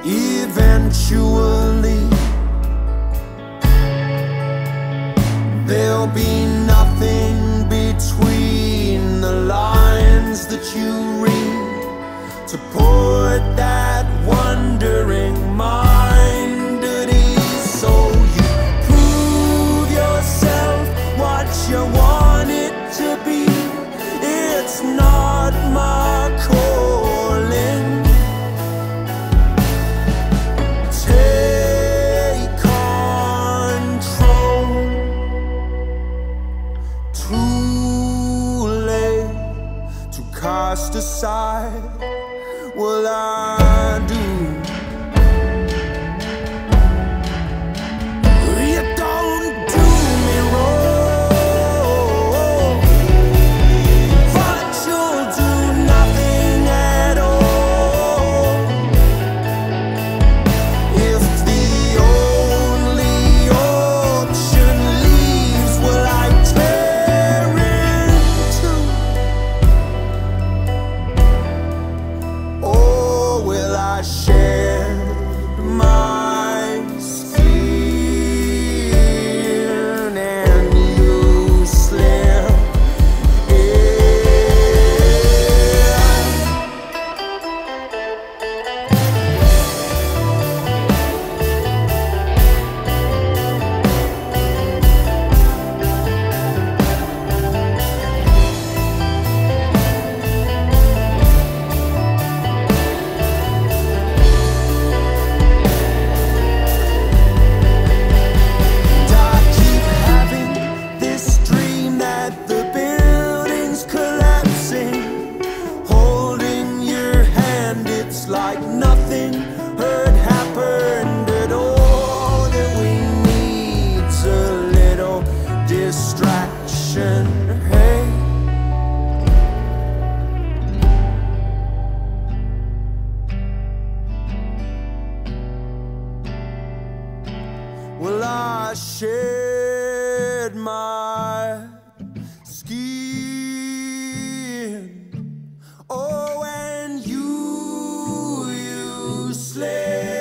Eventually, there'll be nothing between the lines that you read to put that wandering mind at ease. So you prove yourself what you want it to be. It's not my calling. Take control. Too late to cast aside. Will I do? You don't do me wrong, but you'll do nothing at all. If the only option leaves, will I tear into? Or will I share my skin and you slip in? And I keep having this dream that the building's collapsing. Holding your hand, it's like nothing had happened at all. That we need's a little distraction. Hey, will I shed my skin? Oh, and you slay.